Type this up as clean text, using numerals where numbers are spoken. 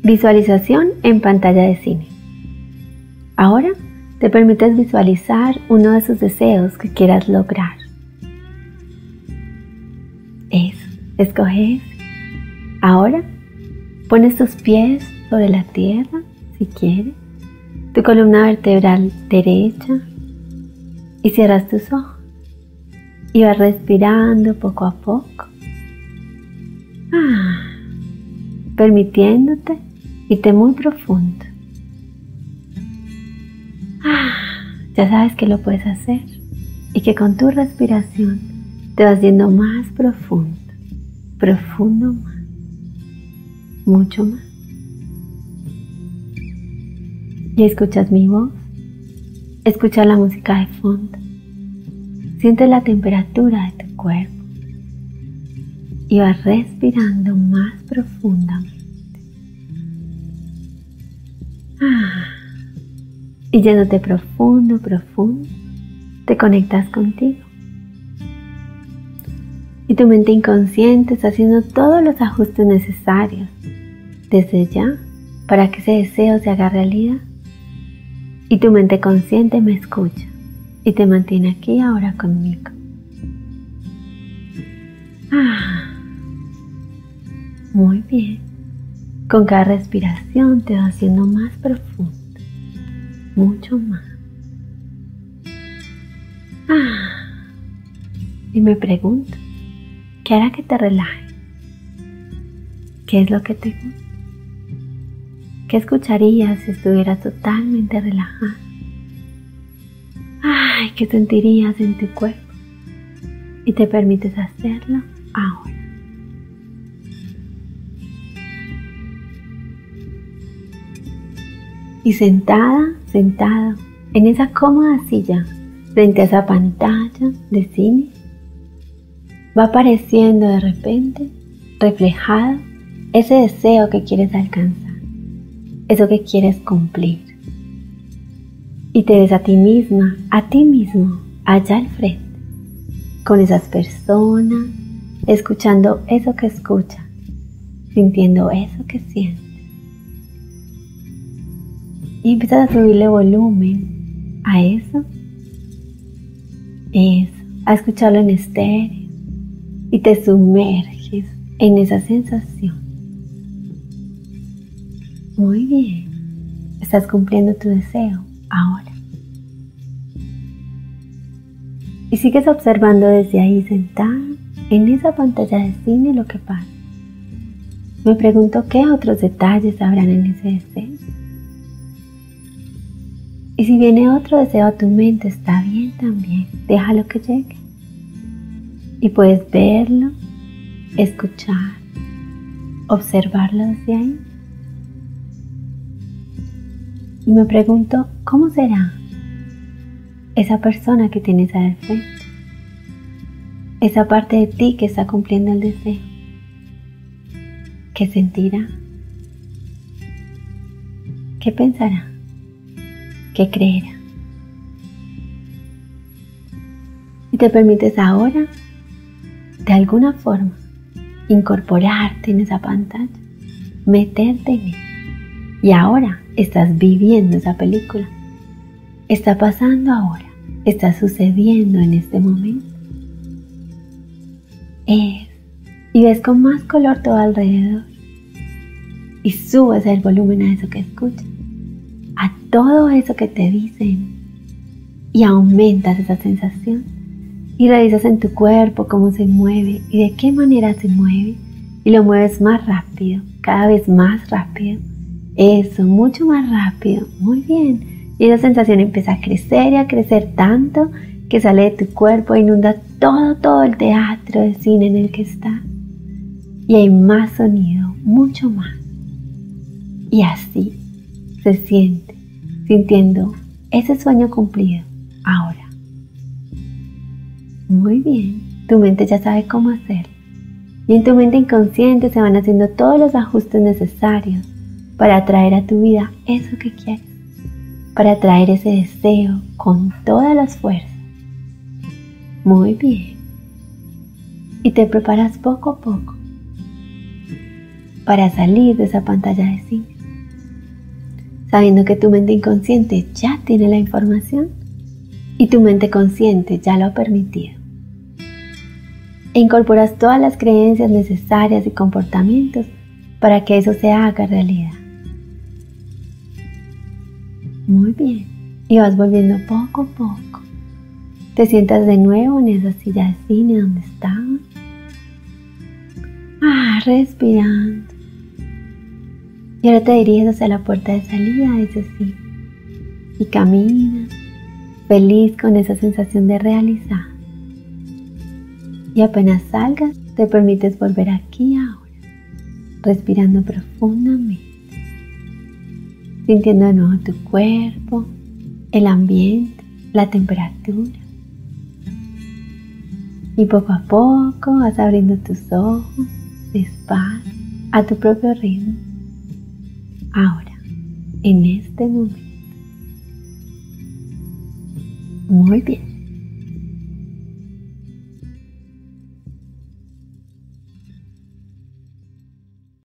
Visualización en pantalla de cine. Ahora te permites visualizar uno de esos deseos que quieras lograr. Eso, escoge ese. Ahora pones tus pies sobre la tierra, si quieres, tu columna vertebral derecha y cierras tus ojos y vas respirando poco a poco, permitiéndote irte muy profundo. Ya sabes que lo puedes hacer y que con tu respiración te vas yendo más profundo, profundo más, mucho más. Y escuchas mi voz, escuchas la música de fondo, sientes la temperatura de tu cuerpo y vas respirando más profundamente. Y yéndote profundo, profundo, te conectas contigo. Y tu mente inconsciente está haciendo todos los ajustes necesarios desde ya para que ese deseo se haga realidad. Y tu mente consciente me escucha y te mantiene aquí ahora conmigo. Muy bien. Con cada respiración te vas haciendo más profundo, mucho más. Y me pregunto, ¿qué hará que te relajes? ¿Qué es lo que te gusta? ¿Qué escucharías si estuvieras totalmente relajada? ¿Qué sentirías en tu cuerpo? Y te permites hacerlo ahora. Y sentado en esa cómoda silla frente a esa pantalla de cine, va apareciendo de repente reflejado ese deseo que quieres alcanzar, eso que quieres cumplir. Y te ves a ti misma, a ti mismo, allá al frente, con esas personas, escuchando eso que escuchas, sintiendo eso que sientes. Y empiezas a subirle volumen a eso, a escucharlo en estéreo y te sumerges en esa sensación. Muy bien, estás cumpliendo tu deseo ahora. Y sigues observando desde ahí sentada en esa pantalla de cine lo que pasa. Me pregunto qué otros detalles habrán en ese deseo. Y si viene otro deseo a tu mente, está bien también, déjalo que llegue. Y puedes verlo, escuchar, observarlo desde ahí. Y me pregunto, ¿cómo será esa persona que tienes al frente? Esa parte de ti que está cumpliendo el deseo. ¿Qué sentirá? ¿Qué pensará? ¿Qué creerá? Y te permites ahora, de alguna forma, incorporarte en esa pantalla, meterte en ella. Y ahora estás viviendo esa película. Está pasando ahora, está sucediendo en este momento. Y ves con más color todo alrededor. Y subes el volumen a eso que escuchas, a todo eso que te dicen, y aumentas esa sensación y revisas en tu cuerpo cómo se mueve y de qué manera se mueve, y lo mueves más rápido, cada vez más rápido. Eso, mucho más rápido, muy bien. Y esa sensación empieza a crecer y a crecer tanto que sale de tu cuerpo e inunda todo el teatro de cine en el que estás. Y hay más sonido, mucho más. Y así se siente, sintiendo ese sueño cumplido ahora. Muy bien, tu mente ya sabe cómo hacerlo. Y en tu mente inconsciente se van haciendo todos los ajustes necesarios para atraer a tu vida eso que quieres, para atraer ese deseo con todas las fuerzas. Muy bien. Y te preparas poco a poco para salir de esa pantalla de cine. sabiendo que tu mente inconsciente ya tiene la información y tu mente consciente ya lo ha permitido. E incorporas todas las creencias necesarias y comportamientos para que eso se haga realidad. Muy bien. Y vas volviendo poco a poco. Te sientas de nuevo en esa silla de cine donde estabas. Respirando. Y ahora te diriges hacia la puerta de salida de ese cine. Y caminas, feliz con esa sensación de realizar. Y apenas salgas, te permites volver aquí ahora, respirando profundamente, sintiendo de nuevo tu cuerpo, el ambiente, la temperatura. Y poco a poco vas abriendo tus ojos, despacio, a tu propio ritmo. Ahora, en este momento. Muy bien.